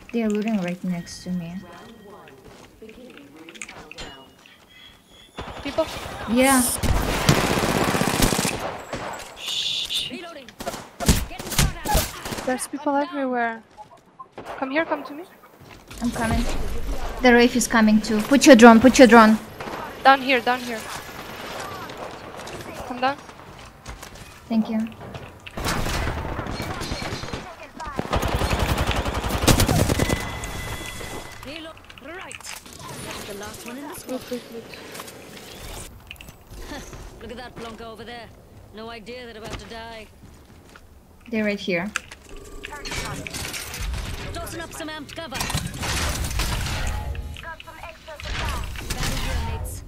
They're looting right next to me. People. Yeah. Shh. There's people everywhere. Come here, come to me. I'm coming. The Wraith is coming too. Put your drone, put your drone. Down here, down here. Come down. Thank you. Right. The last one in the squad. Look at that plunk over there. No idea they're about to die. They're right here. Tossing up some amped cover. Got some extra supply. Battle here, mates.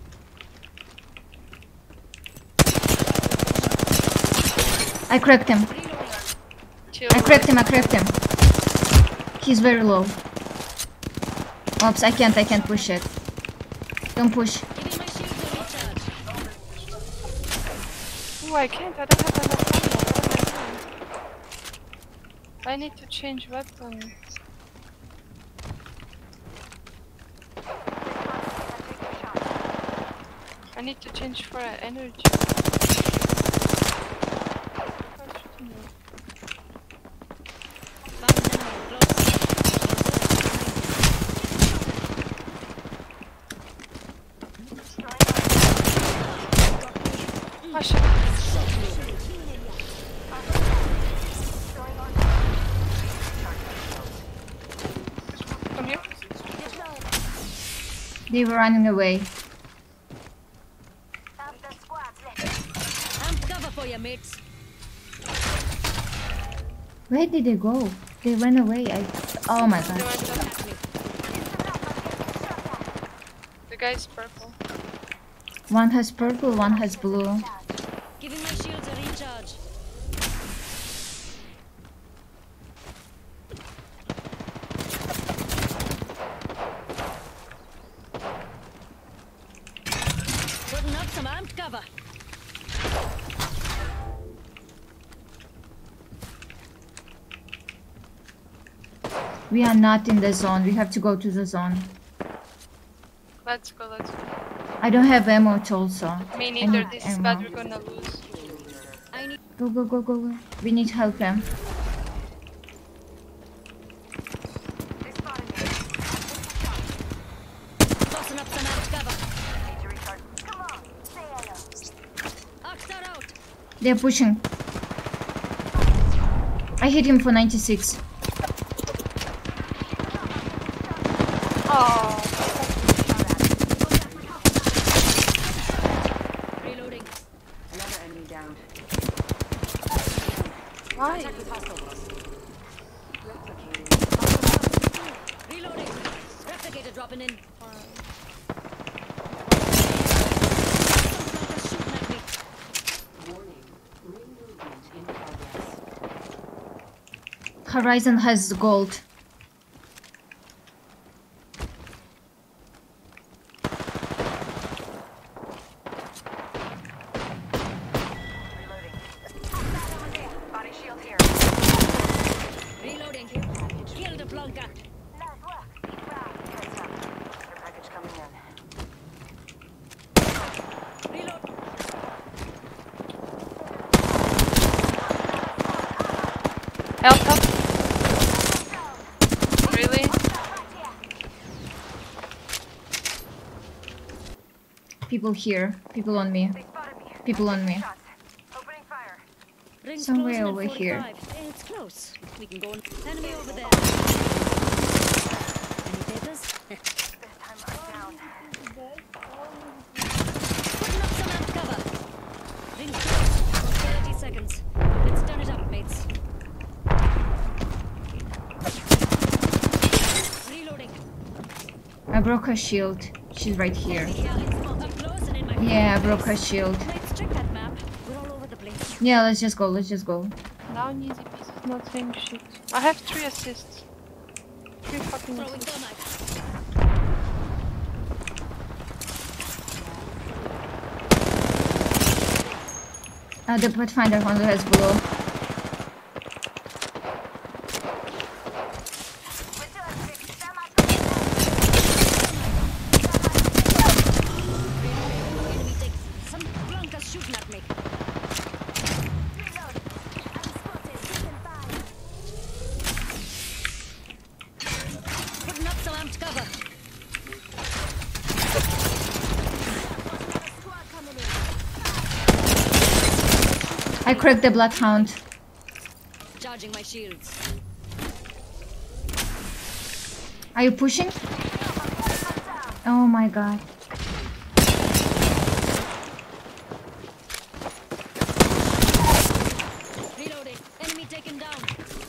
I cracked him. I cracked him. He's very low. Oops, I can't push it. Don't push. Giving my shield a recharge. Oh, I can't. I don't have enough ammo. What am I doing? I need to change weapon. I need to change for energy. Found an enemy close. Oh shit. Come here. They were running away. Amped cover for you, mates. Where did they go? They went away. Oh my god. The guy's purple. One has purple, one has blue. Giving my shields a recharge. Putting up some amped cover. We are not in the zone. We have to go to the zone. Let's go, let's go. I don't have ammo also. Me I neither. need This is ammo. bad. We're gonna lose. I need Go. We need help him. tossing up some amped cover. Come on, say hello. Oxstar out. They're pushing. I hit him for 96. Oh. Reloading. Another enemy down. Why? Reloading. Replicator dropping in. Shooting at me. Horizon has gold. Body shield here. Reloading. Kill the plunker. Nice work. Heads up. Your package coming in. Reload. Help. Really? People here. People on me. They spotted me. People on me. Shots. Opening fire. Rings Somewhere closing at over here. 45. It's close. We can go. Enemy over there. Any papers? This time I'm down. Putting up some amped cover. Rings close. 30 seconds. Let's turn it up, mates. Reloading. I broke her shield. She's right here. Up close and in my Yeah, I broke her shield. Let's check that map. We're all over the place. Yeah, let's just go. Down easy pieces, not saying shit. I have 3 assists. 3 fucking Throwing assists. thermite. The Pathfinder only has blue. We still have 6 I cracked the bloodhound. Charging my shields. Are you pushing? Oh my god. Reloading. Enemy taken down.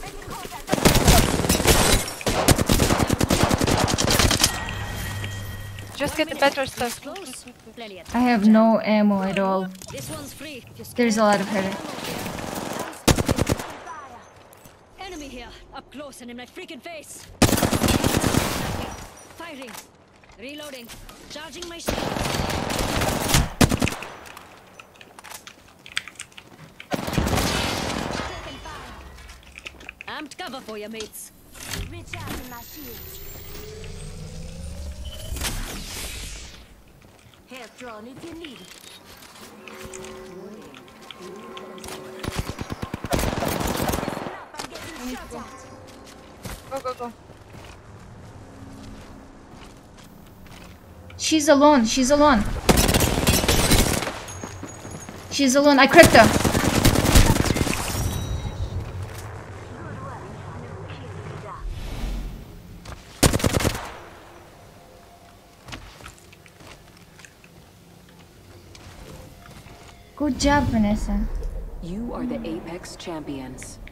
Just get the better stuff. Close. Plenty of I have no ammo at all. This one's free. If you're There's a scared. lot of heavy. Enemy here, up close and in my freaking face. Firing. Reloading. Charging my shield. Amped cover for you, mates. Recharging my shields. Hair thrown if you need it. I'm getting shot at. Go, go, go. She's alone. She's alone. She's alone. I cracked her. Good work. No killing done. Good job, Vanessa. You are the Apex champions.